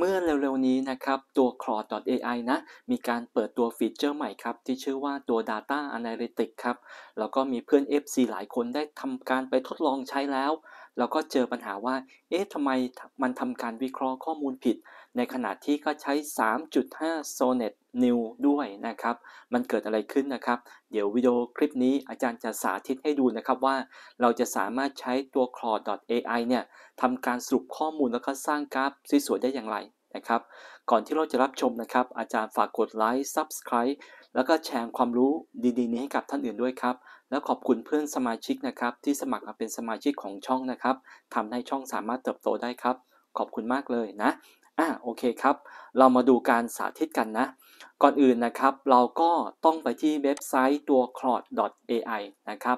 เมื่อเร็วๆนี้นะครับตัว Claude.ai นะมีการเปิดตัวฟีเจอร์ใหม่ครับที่ชื่อว่าตัว Data Analytics ครับแล้วก็มีเพื่อน FC หลายคนได้ทำการไปทดลองใช้แล้วก็เจอปัญหาว่าทำไมมันทำการวิเคราะห์ข้อมูลผิดในขณะที่ก็ใช้ 3.5 Sonnet New ด้วยนะครับมันเกิดอะไรขึ้นนะครับเดี๋ยววิดีโอคลิปนี้อาจารย์จะสาธิตให้ดูนะครับว่าเราจะสามารถใช้ตัว Claude.ai เนี่ยทำการสรุปข้อมูลแล้วก็สร้างกราฟสวยๆได้อย่างไรนะครับก่อนที่เราจะรับชมนะครับอาจารย์ฝากกดไลค์ Subscribe แล้วก็แชร์ความรู้ดีๆนี้ให้กับท่านอื่นด้วยครับแล้วขอบคุณเพื่อนสมาชิกนะครับที่สมัครมาเป็นสมาชิกของช่องนะครับทำให้ช่องสามารถเติบโตได้ครับขอบคุณมากเลยนะโอเคครับเรามาดูการสาธิตกันนะก่อนอื่นนะครับเราก็ต้องไปที่เว็บไซต์ตัว claude.ai นะครับ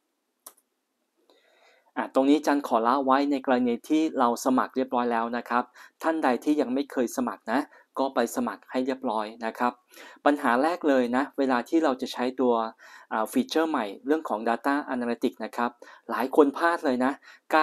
ตรงนี้จันขอละไว้ในกรณีที่เราสมัครเรียบร้อยแล้วนะครับท่านใดที่ยังไม่เคยสมัครนะก็ไปสมัครให้เรียบร้อยนะครับปัญหาแรกเลยนะเวลาที่เราจะใช้ตัวฟีเจอร์ใหม่เรื่องของ Data Analytics นะครับหลายคนพลาดเลยนะ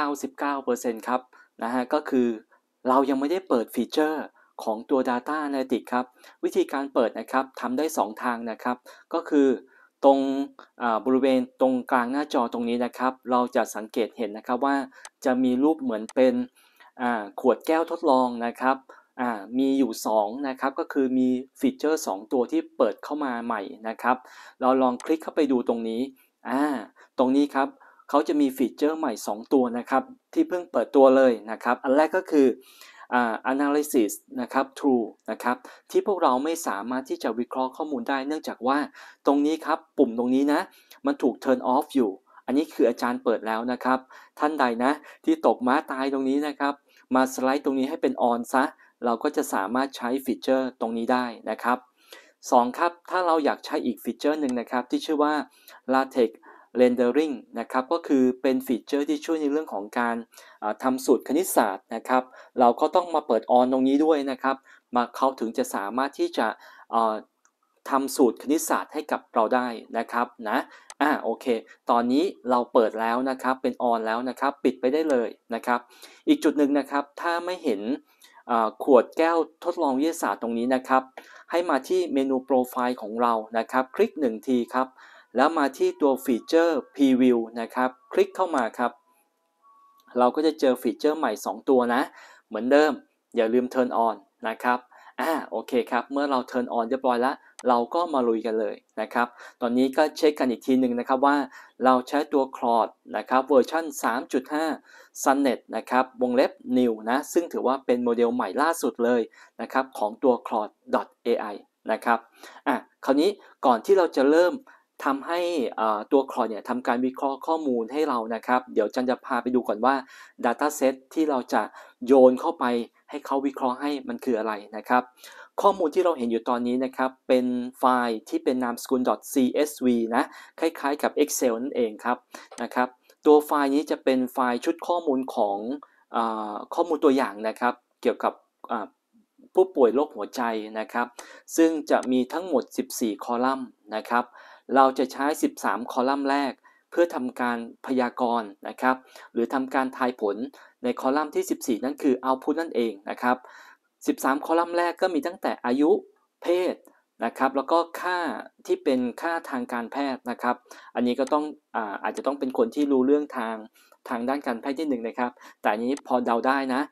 99% ครับนะฮะก็คือเรายังไม่ได้เปิดฟีเจอร์ของตัว Data Analytics ครับวิธีการเปิดนะครับทำได้2ทางนะครับก็คือตรงบริเวณตรงกลางหน้าจอตรงนี้นะครับเราจะสังเกตเห็นนะครับว่าจะมีรูปเหมือนเป็นขวดแก้วทดลองนะครับมีอยู่2นะครับก็คือมีฟีเจอร์2ตัวที่เปิดเข้ามาใหม่นะครับเราลองคลิกเข้าไปดูตรงนี้ตรงนี้ครับเขาจะมีฟีเจอร์ใหม่2ตัวนะครับที่เพิ่งเปิดตัวเลยนะครับอันแรกก็คือanalysis นะครับ true นะครับที่พวกเราไม่สามารถที่จะวิเคราะห์ข้อมูลได้เนื่องจากว่าตรงนี้ครับปุ่มตรงนี้นะมันถูก turn off อยู่อันนี้คืออาจารย์เปิดแล้วนะครับท่านใดนะที่ตกม้าตายตรงนี้นะครับมาสไลด์ตรงนี้ให้เป็น on ซะเราก็จะสามารถใช้ฟีเจอร์ตรงนี้ได้นะครับ2ครับถ้าเราอยากใช้อีกฟีเจอร์หนึ่งนะครับที่ชื่อว่า LaTeX Rendering นะครับก็คือเป็นฟีเจอร์ที่ช่วยในเรื่องของการทำสูตรคณิตศาสตร์นะครับเราก็ต้องมาเปิด on ตรงนี้ด้วยนะครับเขาถึงจะสามารถที่จะทำสูตรคณิตศาสตร์ให้กับเราได้นะครับนะโอเคตอนนี้เราเปิดแล้วนะครับเป็น on แล้วนะครับปิดไปได้เลยนะครับอีกจุดหนึ่งนะครับถ้าไม่เห็นขวดแก้วทดลองวิทยาศาสตร์ตรงนี้นะครับให้มาที่เมนูโปรไฟล์ของเรานะครับคลิก1ทีครับแล้วมาที่ตัวฟีเจอร์ Preview นะครับคลิกเข้ามาครับเราก็จะเจอฟีเจอร์ใหม่2ตัวนะเหมือนเดิมอย่าลืม Turn on นะครับโอเคครับเมื่อเรา Turn on เรียบร้อยแล้วเราก็มาลุยกันเลยนะครับตอนนี้ก็เช็คกันอีกทีหนึ่งนะครับว่าเราใช้ตัว Claude นะครับเวอร์ชัน 3.5 Sonnet นะครับวงเล็บ New นะซึ่งถือว่าเป็นโมเดลใหม่ล่าสุดเลยนะครับของตัว Claude.ai นะครับคราวนี้ก่อนที่เราจะเริ่มทำให้ตัว Claude เนี่ยทำการวิเคราะห์ข้อมูลให้เรานะครับเดี๋ยวจันจะพาไปดูก่อนว่า Dataset ที่เราจะโยนเข้าไปให้เขาวิเคราะห์ให้มันคืออะไรนะครับข้อมูลที่เราเห็นอยู่ตอนนี้นะครับเป็นไฟล์ที่เป็นนามสกุล .csv นะคล้ายๆกับ Excel นั่นเองครับนะครับตัวไฟล์นี้จะเป็นไฟล์ชุดข้อมูลของข้อมูลตัวอย่างนะครับเกี่ยวกับผู้ป่วยโรคหัวใจนะครับซึ่งจะมีทั้งหมด14คอลัมน์นะครับเราจะใช้13คอลัมน์แรกเพื่อทำการพยากรณ์นะครับหรือทำการทายผลในคอลัมน์ที่14นั่นคือ output นั่นเองนะครับ13คอลัมน์แรกก็มีตั้งแต่อายุเพศนะครับแล้วก็ค่าที่เป็นค่าทางการแพทย์นะครับอันนี้ก็ต้องอาจจะต้องเป็นคนที่รู้เรื่องทางด้านการแพทย์ที่หนึ่งนะครับแต่อันนี้พอเดาได้นะ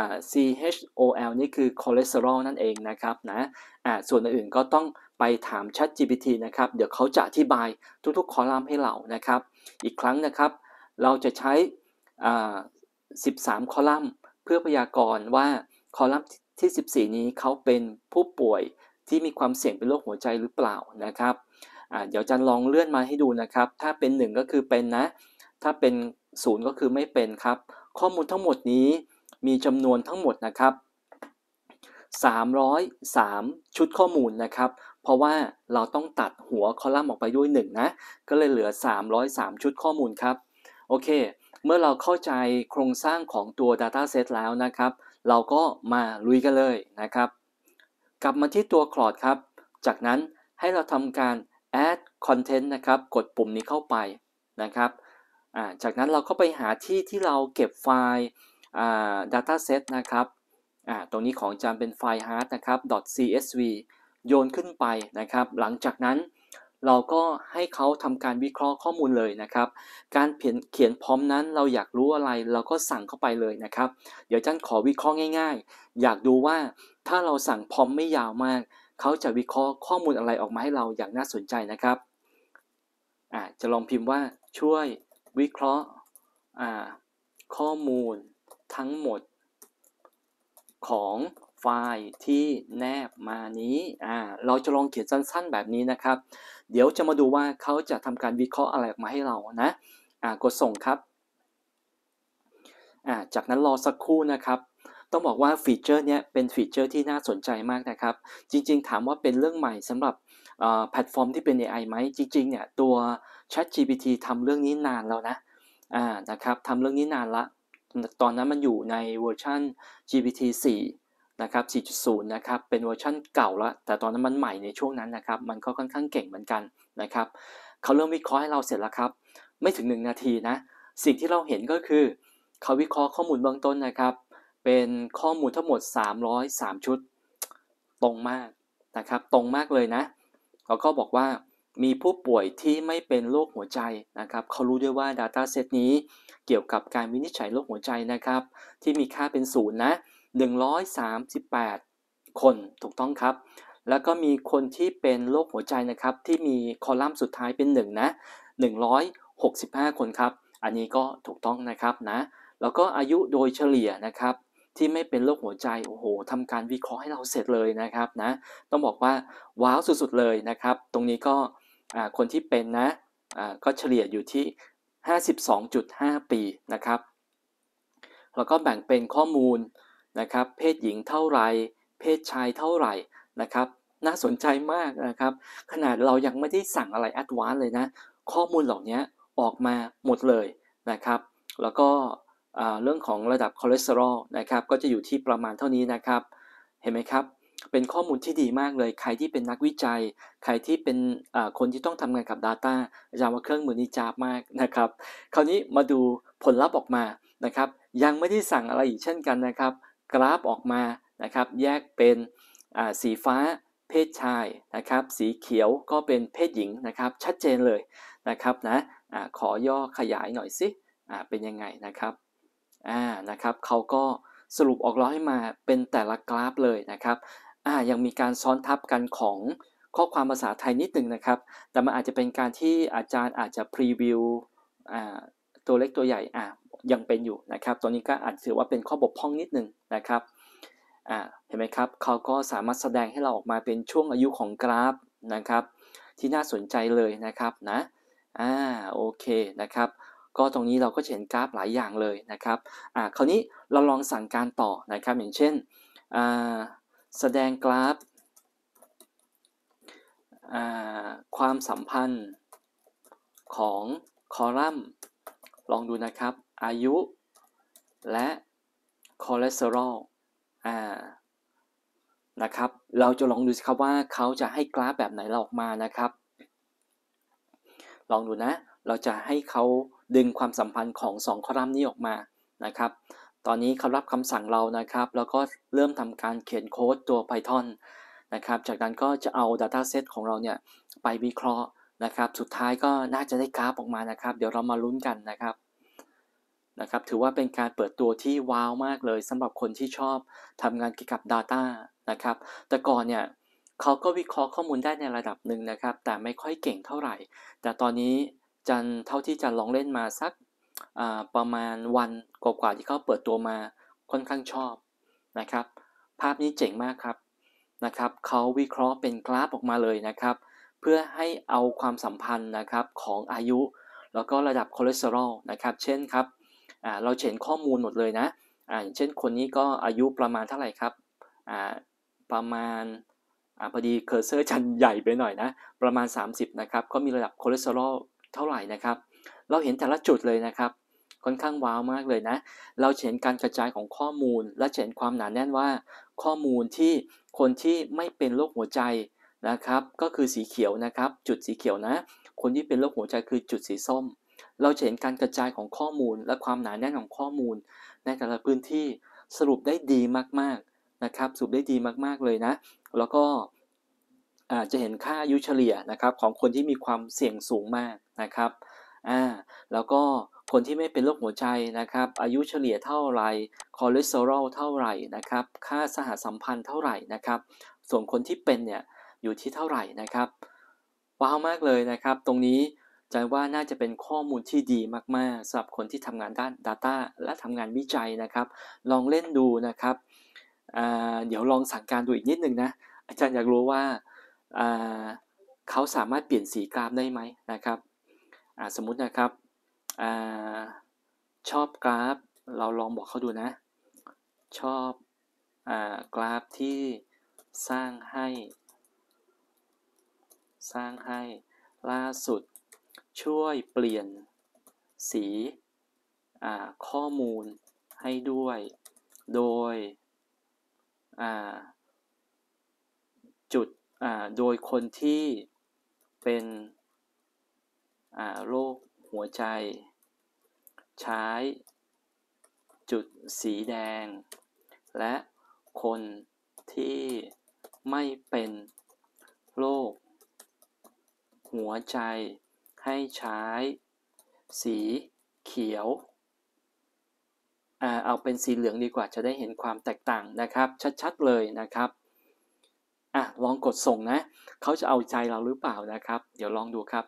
CHOL นี่คือคอเลสเตอรอลนั่นเองนะครับนะส่วนอื่นก็ต้องไปถาม ChatGPT นะครับเดี๋ยวเขาจะอธิบายทุกๆคอลัมน์ให้เรานะครับอีกครั้งนะครับเราจะใช้13คอลัมน์เพื่อพยากรณ์ว่าคอลัมน์ที่14นี้เขาเป็นผู้ป่วยที่มีความเสี่ยงเป็นโรคหัวใจหรือเปล่านะครับเดี๋ยวจันลองเลื่อนมาให้ดูนะครับถ้าเป็น1ก็คือเป็นนะถ้าเป็น0ก็คือไม่เป็นครับข้อมูลทั้งหมดนี้มีจำนวนทั้งหมดนะครับ303ชุดข้อมูลนะครับเพราะว่าเราต้องตัดหัวคอลัมน์ออกไปด้วย1นะก็เลยเหลือ303ชุดข้อมูลครับโอเคเมื่อเราเข้าใจโครงสร้างของตัว Dataset แล้วนะครับเราก็มาลุยกันเลยนะครับกลับมาที่ตัว Claude ครับจากนั้นให้เราทำการ add content นะครับกดปุ่มนี้เข้าไปนะครับจากนั้นเราก็ไปหาที่เราเก็บไฟล์dataset นะครับตรงนี้ของอาจารย์เป็นไฟล์ hard นะครับ .csv โยนขึ้นไปนะครับหลังจากนั้นเราก็ให้เขาทำการวิเคราะห์ข้อมูลเลยนะครับการเขียนพร้อมนั้นเราอยากรู้อะไรเราก็สั่งเข้าไปเลยนะครับเดี๋ยวอาจารย์ขอวิเคราะห์ง่ายๆอยากดูว่าถ้าเราสั่งพร้อมไม่ยาวมากเขาจะวิเคราะห์ข้อมูลอะไรออกมาให้เราอย่างน่าสนใจนะครับจะลองพิมพ์ว่าช่วยวิเคราะห์ข้อมูลทั้งหมดของไฟล์ที่แนบมานี้เราจะลองเขียนสั้นๆแบบนี้นะครับเดี๋ยวจะมาดูว่าเขาจะทำการวิเคราะห์อะไรออกมาให้เรานะกดส่งครับจากนั้นรอสักครู่นะครับต้องบอกว่าฟีเจอร์นี้เป็นฟีเจอร์ที่น่าสนใจมากนะครับจริงๆถามว่าเป็นเรื่องใหม่สำหรับแพลตฟอร์มที่เป็น AI ไหมจริงๆเนี่ยตัว ChatGPT ทำเรื่องนี้นานแล้วนะนะครับทำเรื่องนี้นานละตอนนั้นมันอยู่ในเวอร์ชัน GPT-4 นะครับ 4.0 นะครับเป็นเวอร์ชันเก่าแล้วแต่ตอนนั้นมันใหม่ในช่วงนั้นนะครับมันก็ค่อนข้างเก่งเหมือนกันนะครับเขาเริ่มวิเคราะห์ให้เราเสร็จแล้วครับไม่ถึง1นาทีนะสิ่งที่เราเห็นก็คือเขาวิเคราะห์ข้อมูลเบื้องต้นนะครับเป็นข้อมูลทั้งหมด303ชุดตรงมากนะครับตรงมากเลยนะแล้วก็บอกว่ามีผู้ป่วยที่ไม่เป็นโรคหัวใจนะครับเขารู้ด้วยว่า Data Set นี้เกี่ยวกับการวินิจฉัยโรคหัวใจนะครับที่มีค่าเป็น0นะ138คนถูกต้องครับแล้วก็มีคนที่เป็นโรคหัวใจนะครับที่มีคอลัมน์สุดท้ายเป็น1นะ165คนครับอันนี้ก็ถูกต้องนะครับนะแล้วก็อายุโดยเฉลี่ยนะครับที่ไม่เป็นโรคหัวใจโอ้โหทำการวิเคราะห์ให้เราเสร็จเลยนะครับนะต้องบอกว่าว้าวสุดๆเลยนะครับตรงนี้ก็คนที่เป็นนะก็เฉลี่ยอยู่ที่ 52.5 ปีนะครับแล้วก็แบ่งเป็นข้อมูลนะครับเพศหญิงเท่าไหร่เพศชายเท่าไหร่นะครับน่าสนใจมากนะครับขนาดเรายังไม่ได้สั่งอะไรแอดวานซ์เลยนะข้อมูลเหล่านี้ออกมาหมดเลยนะครับแล้วก็เรื่องของระดับคอเลสเตอรอลนะครับก็จะอยู่ที่ประมาณเท่านี้นะครับเห็นไหมครับเป็นข้อมูลที่ดีมากเลยใครที่เป็นนักวิจัยใครที่เป็นคนที่ต้องทำงานกับ Data อาจารย์ว่าเครื่องมือนี้จ้าบมากนะครับคราวนี้มาดูผลลัพธ์ออกมานะครับยังไม่ได้สั่งอะไรอีกเช่นกันนะครับกราฟออกมานะครับแยกเป็นสีฟ้าเพศชายนะครับสีเขียวก็เป็นเพศหญิงนะครับชัดเจนเลยนะครับนะขอย่อขยายหน่อยสิเป็นยังไงนะครับนะครับเขาก็สรุปออกมาให้มาเป็นแต่ละกราฟเลยนะครับยังมีการซ้อนทับกันของข้อความภาษาไทยนิดหนึ่งนะครับแต่มันอาจจะเป็นการที่อาจารย์อาจจะพรีวิวตัวเล็กตัวใหญ่ยังเป็นอยู่นะครับตัวนี้ก็อาจถือว่าเป็นข้อบกพร่องนิดหนึ่งนะครับเห็นไหมครับเขาก็สามารถแสดงให้เราออกมาเป็นช่วงอายุของกราฟนะครับที่น่าสนใจเลยนะครับนะโอเคนะครับก็ตรงนี้เราก็เห็นกราฟหลายอย่างเลยนะครับคราวนี้เราลองสั่งการต่อนะครับอย่างเช่นแสดงกราฟความสัมพันธ์ของคอลัมน์ลองดูนะครับอายุและคอเลสเตอรอลนะครับเราจะลองดูสิครับว่าเขาจะให้กราฟแบบไหนเราออกมานะครับลองดูนะเราจะให้เขาดึงความสัมพันธ์ของ2คอลัมน์นี้ออกมานะครับตอนนี้เขารับคำสั่งเรานะครับแล้วก็เริ่มทำการเขียนโค้ดตัว Python นะครับจากนั้นก็จะเอา Dataset ของเราเนี่ยไปวิเคราะห์นะครับสุดท้ายก็น่าจะได้กราฟออกมานะครับเดี๋ยวเรามาลุ้นกันนะครับถือว่าเป็นการเปิดตัวที่ว้าวมากเลยสำหรับคนที่ชอบทำงานเกี่ยวกับ Data นะครับแต่ก่อนเนี่ยเขาก็วิเคราะห์ข้อมูลได้ในระดับหนึ่งนะครับแต่ไม่ค่อยเก่งเท่าไหร่แต่ตอนนี้เท่าที่จันลองเล่นมาสักประมาณวันกว่าๆที่เขาเปิดตัวมาค่อนข้างชอบนะครับภาพนี้เจ๋งมากครับนะครับเขาวิเคราะห์เป็นกราฟออกมาเลยนะครับเพื่อให้เอาความสัมพันธ์นะครับของอายุแล้วก็ระดับคอเลสเตอรอลนะครับเช่นครับเราเห็นข้อมูลหมดเลยนะอย่างเช่นคนนี้ก็อายุประมาณเท่าไหร่ครับประมาณพอดีเคอร์เซอร์จันใหญ่ไปหน่อยนะประมาณ30นะครับก็มีระดับคอเลสเตอรอลเท่าไหร่นะครับเราเห็นแต่ละจุดเลยนะครับค่อนข้างว้าวมากเลยนะเราเห็นการกระจายของข้อมูลและเห็นความหนาแน่นว่าข้อมูลที่คนที่ไม่เป็นโรคหัวใจนะครับก็คือสีเขียวนะครับจุดสีเขียวนะคนที่เป็นโรคหัวใจคือจุดสีส้มเราเห็นการกระจายของข้อมูลและความหนาแน่นของข้อมูลในแต่ละพื้นที่สรุปได้ดีมากนะครับสูบได้ดีมากๆเลยนะแล้วก็จะเห็นค่าอายุเฉลี่ยนะครับของคนที่มีความเสี่ยงสูงมากนะครับแล้วก็คนที่ไม่เป็นโรคหัวใจนะครับอายุเฉลี่ยเท่าไหร่คอเลสเตอรอลเท่าไหร่นะครับค่าสหสัมพันธ์เท่าไหร่นะครับส่วนคนที่เป็นเนี่ยอยู่ที่เท่าไหร่นะครับว้าวมากเลยนะครับตรงนี้ใจว่าน่าจะเป็นข้อมูลที่ดีมากๆสำหรับคนที่ทำงานด้าน Data และทำงานวิจัยนะครับลองเล่นดูนะครับเดี๋ยวลองสั่งการดูอีกนิดนึงนะอาจารย์อยากรู้ว่าอ่าเขาสามารถเปลี่ยนสีกราฟได้ไหมนะครับสมมุตินะครับอาชอบกราฟเราลองบอกเขาดูนะชอบกราฟที่สร้างให้ล่าสุดช่วยเปลี่ยนสีข้อมูลให้ด้วยโดยจุดโดยคนที่เป็นโรคหัวใจใช้จุดสีแดงและคนที่ไม่เป็นโรคหัวใจให้ใช้สีเขียวเอาเป็นสีเหลืองดีกว่าจะได้เห็นความแตกต่างนะครับชัดๆเลยนะครับลองกดส่งนะเขาจะเอาใจเราหรือเปล่านะครับเดี๋ยวลองดูครับ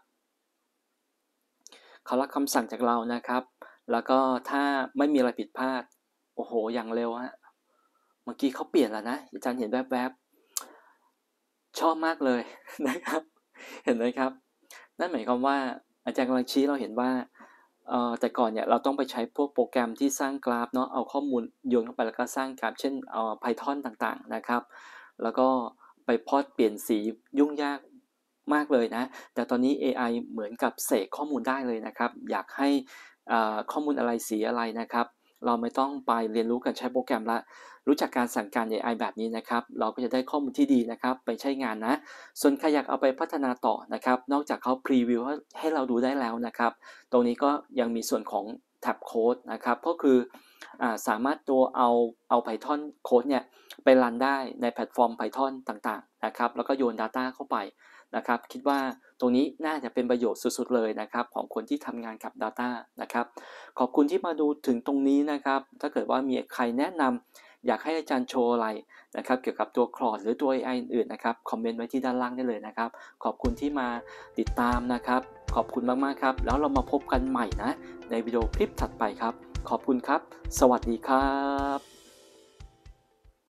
เขารับคำสั่งจากเรานะครับแล้วก็ถ้าไม่มีอะไรผิดพลาดโอ้โหอย่างเร็วฮะเมื่อกี้เขาเปลี่ยนแล้วนะอาจารย์เห็นแวบๆชอบมากเลยนะครับเห็นไหมครับนั่นหมายความว่าอาจารย์กำลังชี้เราเห็นว่าแต่ก่อนเนี่ยเราต้องไปใช้พวกโปรแกรมที่สร้างกราฟเนาะเอาข้อมูลโยนเข้าไปแล้วก็สร้างกราฟเช่นPython ต่างๆนะครับแล้วก็ไปพลอตเปลี่ยนสียุ่งยากมากเลยนะแต่ตอนนี้เอไอเหมือนกับเสกข้อมูลได้เลยนะครับอยากให้ข้อมูลอะไรสีอะไรนะครับเราไม่ต้องไปเรียนรู้การใช้โปรแกรมแล้วรู้จักการสั่งการเอไอแบบนี้นะครับเราก็จะได้ข้อมูลที่ดีนะครับไปใช้งานนะส่วนใครอยากเอาไปพัฒนาต่อนะครับนอกจากเขาพรีวิวให้เราดูได้แล้วนะครับตรงนี้ก็ยังมีส่วนของแท็บโค้ดนะครับก็คือสามารถตัวเอา Python โค้ดเนี่ยไปรันได้ในแพลตฟอร์ม Python ต่างๆนะครับแล้วก็โยน Data เข้าไปนะครับคิดว่าตรงนี้น่าจะเป็นประโยชน์สุดๆเลยนะครับของคนที่ทำงานกับ Data นะครับขอบคุณที่มาดูถึงตรงนี้นะครับถ้าเกิดว่ามีใครแนะนำอยากให้อาจารย์โชว์อะไรนะครับเกี่ยวกับตัว Claude หรือตัว AI อื่นๆนะครับคอมเมนต์ไว้ที่ด้านล่างได้เลยนะครับขอบคุณที่มาติดตามนะครับขอบคุณมากๆครับแล้วเรามาพบกันใหม่นะในวิดีโอคลิปถัดไปครับขอบคุณครับสวัสดีครับ